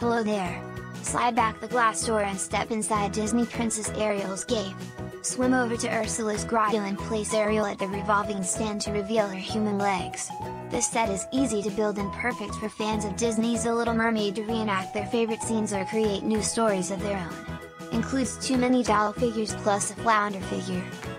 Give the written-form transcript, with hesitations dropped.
Hello there! Slide back the glass door and step inside Disney Princess Ariel's cave. Swim over to Ursula's grotto and place Ariel at the revolving stand to reveal her human legs. This set is easy to build and perfect for fans of Disney's The Little Mermaid to reenact their favorite scenes or create new stories of their own. Includes 2 mini doll figures plus a Flounder figure.